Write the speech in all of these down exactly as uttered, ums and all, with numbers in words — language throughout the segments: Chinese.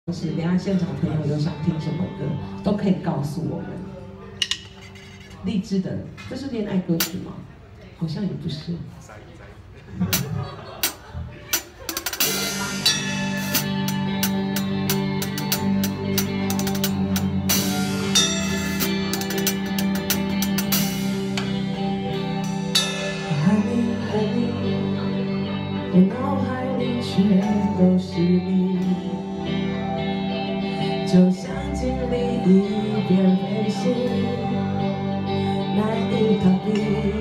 是等一下现场朋友有想听什么歌，都可以告诉我们。励志的，这是恋爱歌曲吗？好像也不是。 我脑海里全都是你，就像经历一片飞行，难以逃避。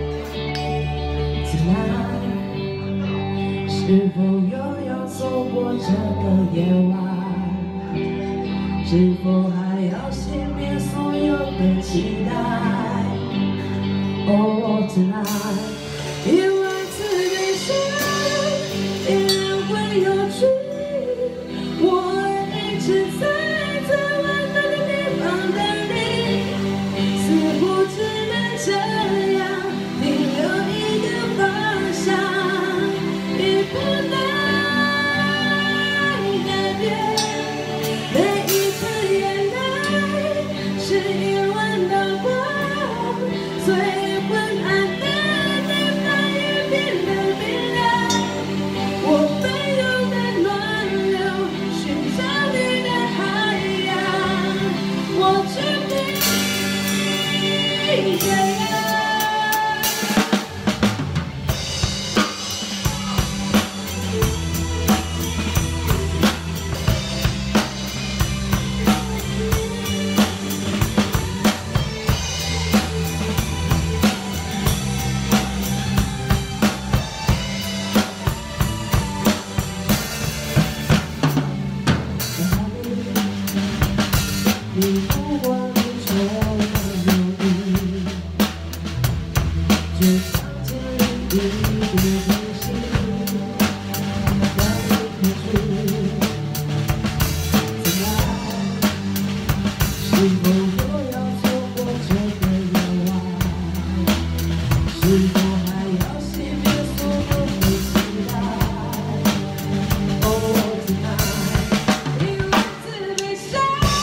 自然，是否又要错过这个夜晚？是否还要熄灭所有的期待？哦，自然，一万次悲伤。依然会有距离，我一直在最温暖的地方等你，似乎只能这样停留一个方向，一步难改变，每一次眼泪是一万道光，最昏暗的地方也变得明亮。我奔涌的暖流，寻找你的海洋，我决定这样。你不管你说的有意，就像经历一片飞行，难以抗拒。怎样？是否又要错过这个夜晚？是否还要熄灭所有的期待？哦，怎样？一万次悲伤。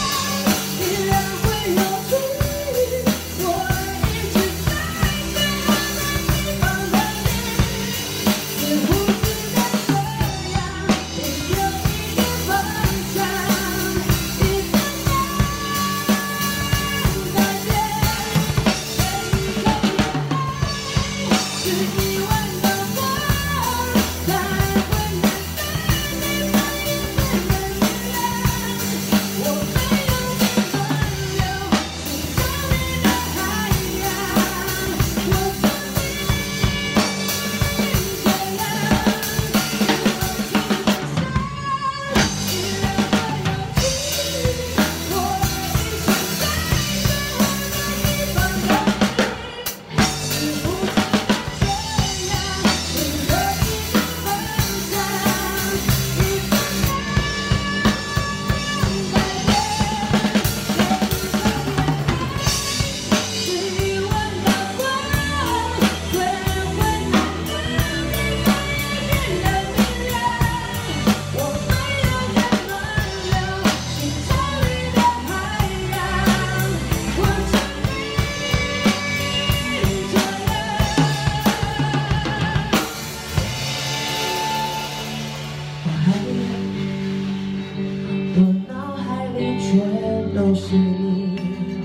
我脑海里全都是你，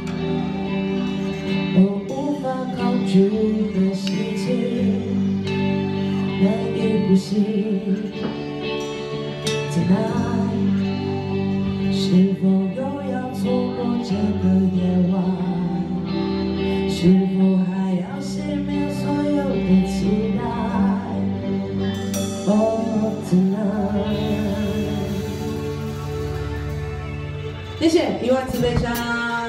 我无法抗拒的心情，难以呼吸。Tonight， 是否又要错过这个夜晚？是否还要熄灭所有的期待？哦 ，Tonight。 谢谢一万次悲伤。